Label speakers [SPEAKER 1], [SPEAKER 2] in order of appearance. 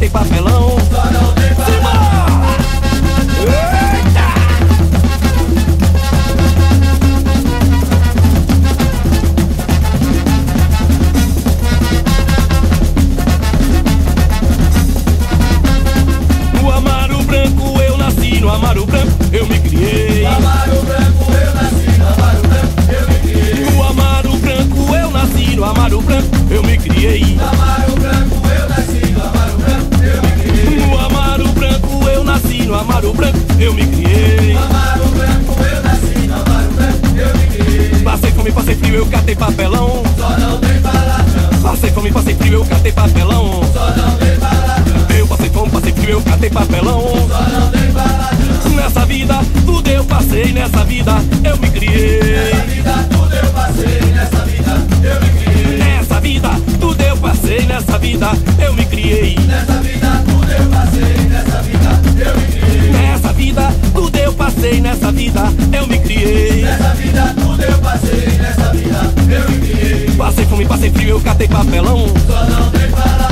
[SPEAKER 1] catei papelão.
[SPEAKER 2] Só não tem bala.
[SPEAKER 1] Eita! No Amaro Branco eu nasci, no Amaro Branco eu me criei.
[SPEAKER 2] No Amaro Branco eu nasci, no Amaro Branco eu me criei.
[SPEAKER 1] No Amaro Branco eu nasci, no Amaro Branco eu me criei.
[SPEAKER 2] No Amaro Branco eu nasci, no Amaro Branco eu me criei.
[SPEAKER 1] No Amaro Branco eu nasci, no Amaro Branco eu me criei.
[SPEAKER 2] No Amaro Branco eu nasci, no Amaro Branco eu me criei.
[SPEAKER 1] Passei fome, passei frio, eu catei papelão.
[SPEAKER 2] Só não tem palavrão.
[SPEAKER 1] Passei fome, passei frio, eu catei papelão.
[SPEAKER 2] Só não tem palavrão.
[SPEAKER 1] Eu passei fome, passei frio, eu catei papelão.
[SPEAKER 2] Só não tem palavrão.
[SPEAKER 1] Nessa vida, tudo eu passei, nessa vida eu me criei.
[SPEAKER 2] Nessa vida tudo eu passei, nessa vida eu me criei.
[SPEAKER 1] Nessa vida, tudo eu passei, nessa vida eu me criei.
[SPEAKER 2] Nessa vida tudo eu passei, nessa vida eu me criei.
[SPEAKER 1] Nessa vida, tudo eu passei, nessa vida eu me criei.
[SPEAKER 2] Nessa vida tudo eu passei, nessa vida eu me criei.
[SPEAKER 1] Passei fome, passei frio, eu catei papelão.
[SPEAKER 2] Só não tem palavrão.